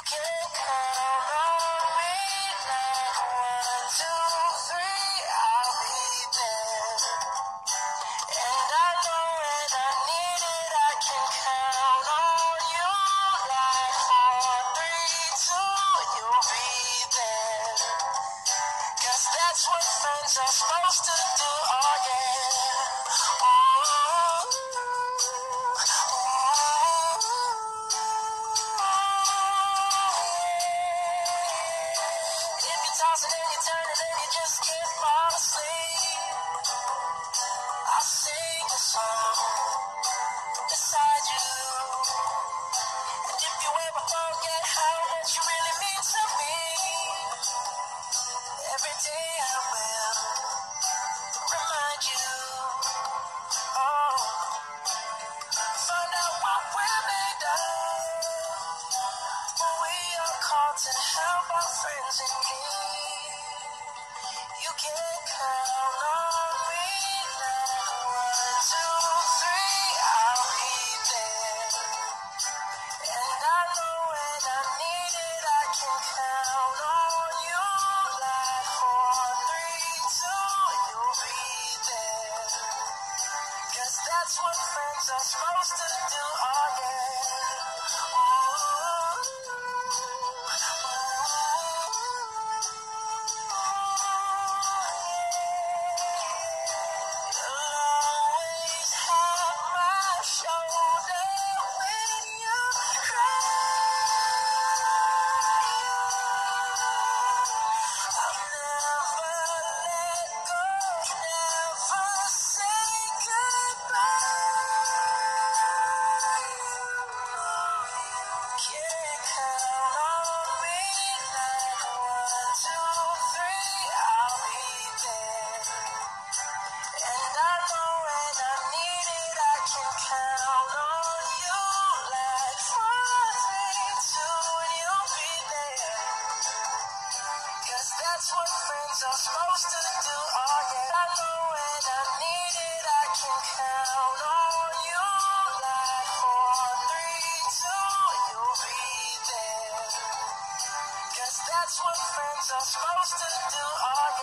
can count on me like 1, 2, 3, I'll be there. And I know when I need it, I can count on you like 4, 3, 2, you'll be there. 'Cause that's what friends are supposed to do, oh yeah. Ooh, if you're tossing and you're turning and you just can't fall asleep, I'll sing a song beside you. And if you ever forget how much you really mean to me, every day I will remind you. Oh, find out what we're made of. We are called to help our friends in need. You can count on me like 1, 2, 3, I'll be there. And I know when I need it, I can count on you like 4, 3, 2, you'll be there. 'Cause that's what friends are supposed to do, oh yeah. Ooh, you'll always have my shoulder when you cry. I'll never let go, never say goodbye. Can't count on me like 1, 2, 3, I'll be there. And I know when I need it, I can count on you like 4, 3, 2, you'll be there. 'Cause that's what friends are supposed to do, oh yeah. I know when I need it, I can count on you like 4, 3, 2, you'll be there. 'Cause that's what friends are supposed to do, oh